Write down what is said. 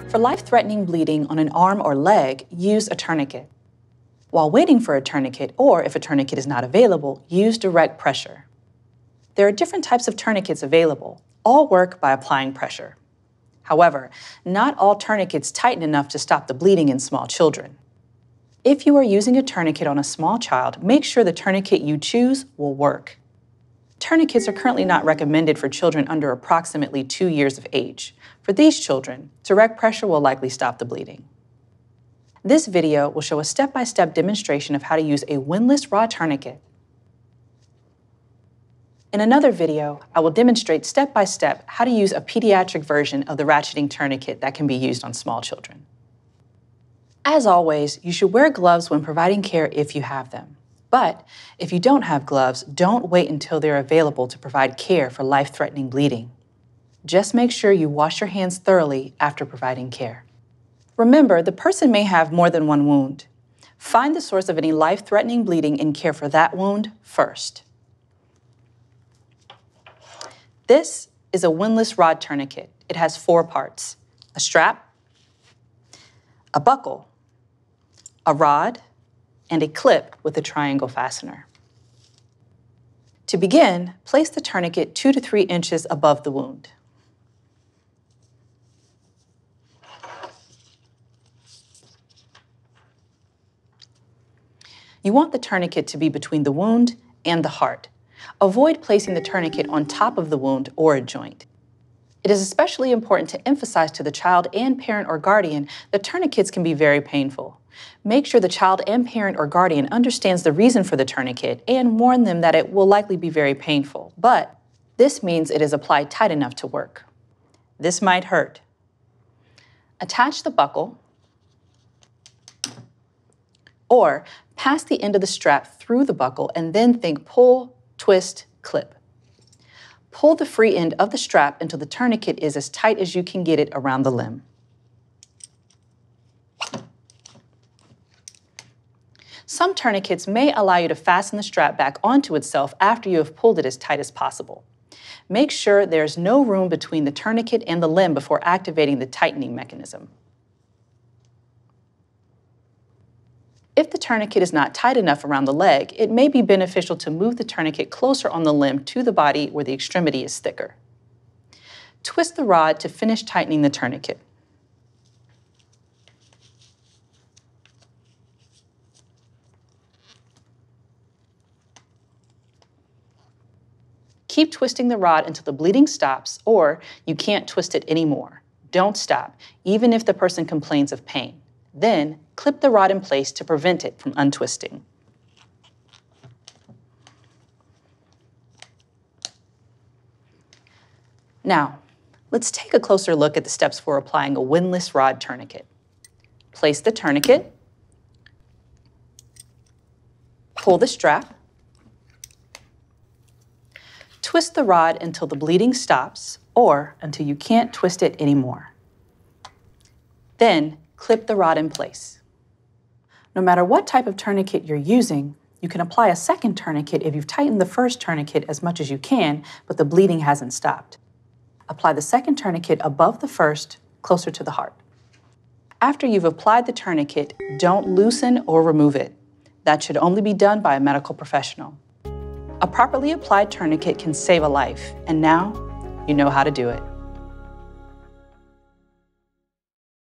For life-threatening bleeding on an arm or leg, use a tourniquet. While waiting for a tourniquet, or if a tourniquet is not available, use direct pressure. There are different types of tourniquets available. All work by applying pressure. However, not all tourniquets tighten enough to stop the bleeding in small children. If you are using a tourniquet on a small child, make sure the tourniquet you choose will work. Tourniquets are currently not recommended for children under approximately 2 years of age. For these children, direct pressure will likely stop the bleeding. This video will show a step-by-step demonstration of how to use a windlass rod tourniquet. In another video, I will demonstrate step-by-step how to use a pediatric version of the ratcheting tourniquet that can be used on small children. As always, you should wear gloves when providing care if you have them. But if you don't have gloves, don't wait until they're available to provide care for life-threatening bleeding. Just make sure you wash your hands thoroughly after providing care. Remember, the person may have more than one wound. Find the source of any life-threatening bleeding and care for that wound first. This is a windlass rod tourniquet. It has 4 parts: a strap, a buckle, a rod, and a clip with a triangle fastener. To begin, place the tourniquet 2 to 3 inches above the wound. You want the tourniquet to be between the wound and the heart. Avoid placing the tourniquet on top of the wound or a joint. It is especially important to emphasize to the child and parent or guardian that tourniquets can be very painful. Make sure the child and parent or guardian understands the reason for the tourniquet and warn them that it will likely be very painful, but this means it is applied tight enough to work. This might hurt. Attach the buckle or pass the end of the strap through the buckle and then think pull, twist, clip. Pull the free end of the strap until the tourniquet is as tight as you can get it around the limb. Some tourniquets may allow you to fasten the strap back onto itself after you have pulled it as tight as possible. Make sure there's no room between the tourniquet and the limb before activating the tightening mechanism. If the tourniquet is not tight enough around the leg, it may be beneficial to move the tourniquet closer on the limb to the body where the extremity is thicker. Twist the rod to finish tightening the tourniquet. Keep twisting the rod until the bleeding stops, or you can't twist it anymore. Don't stop, even if the person complains of pain. Then, clip the rod in place to prevent it from untwisting. Now, let's take a closer look at the steps for applying a windlass rod tourniquet. Place the tourniquet, pull the strap, twist the rod until the bleeding stops or until you can't twist it anymore. Then, clip the rod in place. No matter what type of tourniquet you're using, you can apply a second tourniquet if you've tightened the first tourniquet as much as you can, but the bleeding hasn't stopped. Apply the second tourniquet above the first, closer to the heart. After you've applied the tourniquet, don't loosen or remove it. That should only be done by a medical professional. A properly applied tourniquet can save a life, and now you know how to do it.